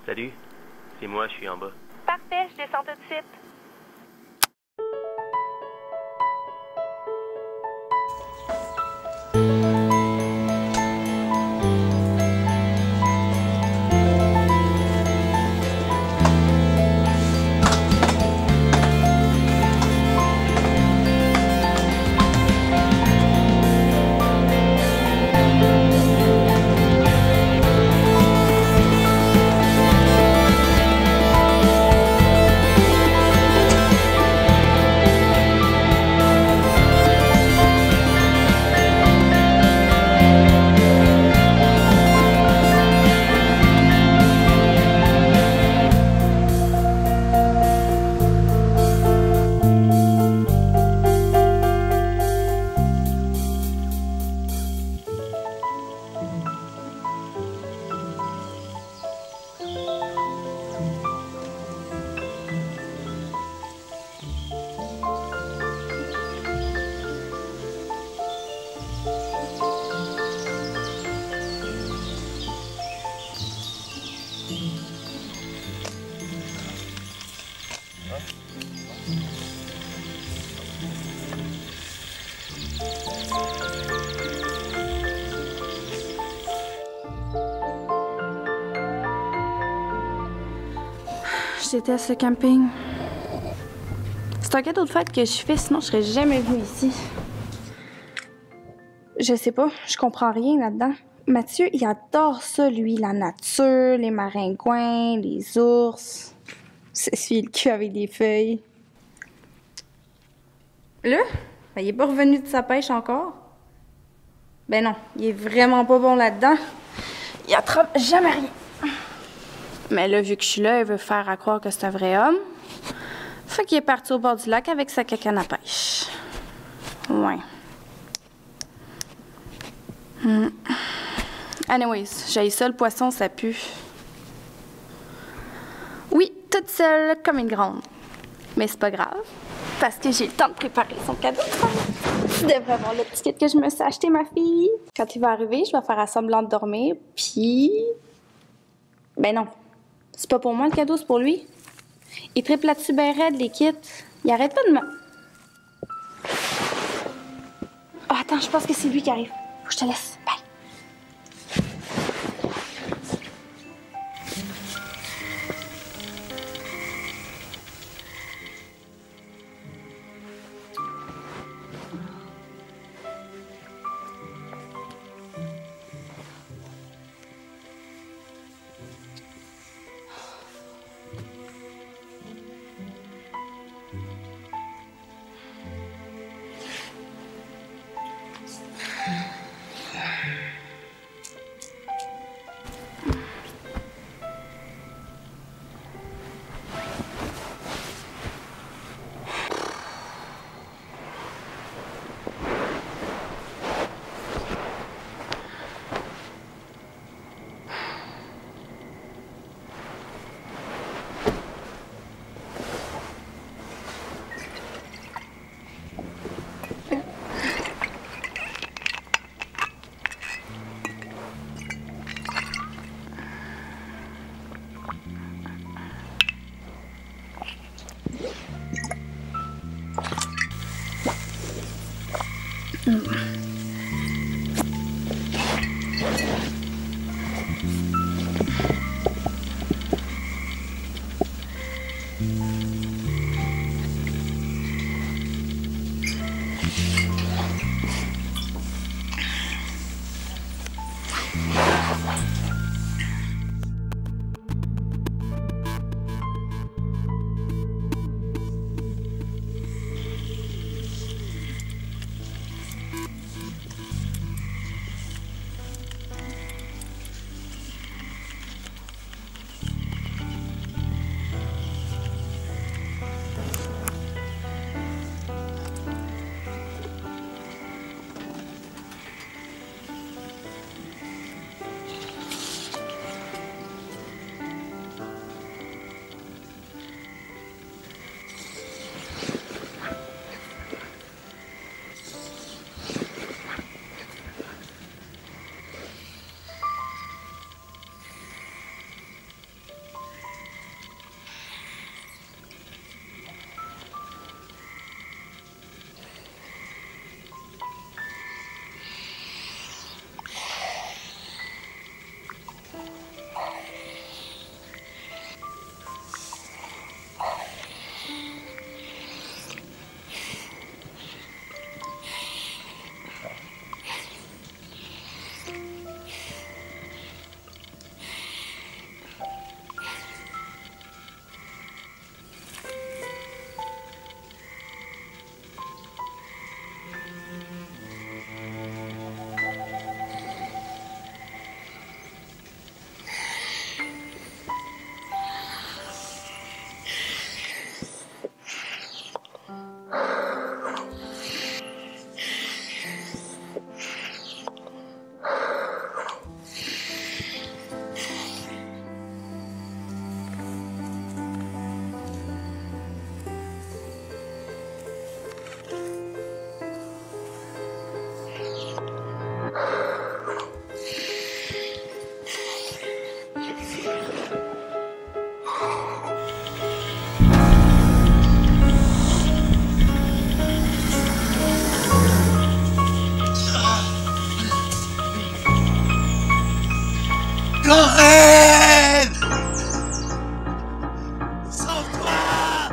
Salut, c'est moi, je suis en bas. Parfait, je descends tout de suite. Je déteste le camping. C'est un cadeau de fête que je fais, sinon je serais jamais venue ici. Je sais pas, je comprends rien là-dedans. Mathieu, il adore ça, lui, la nature, les maringouins, les ours. S'essuyer le cul avec des feuilles. Là, ben, il est pas revenu de sa pêche encore. Ben non, il est vraiment pas bon là-dedans. Il attrape jamais rien. Mais là, vu que je suis là, il veut faire à croire que c'est un vrai homme. Fait qu'il est parti au bord du lac avec sa cacane à pêche. Ouais. Anyways, j'haïs ça, le poisson, ça pue. Oui, toute seule, comme une grande. Mais c'est pas grave, parce que j'ai le temps de préparer son cadeau. Tu devrais voir le petit kit que je me suis acheté, ma fille. Quand il va arriver, je vais faire à semblant de dormir, puis... Ben non. C'est pas pour moi le cadeau, c'est pour lui. Il triple là-dessus ben raide, les kits. Il arrête pas de me... Oh, attends, je pense que c'est lui qui arrive. Faut que je te laisse. Bye. Corinne! Sauve-toi!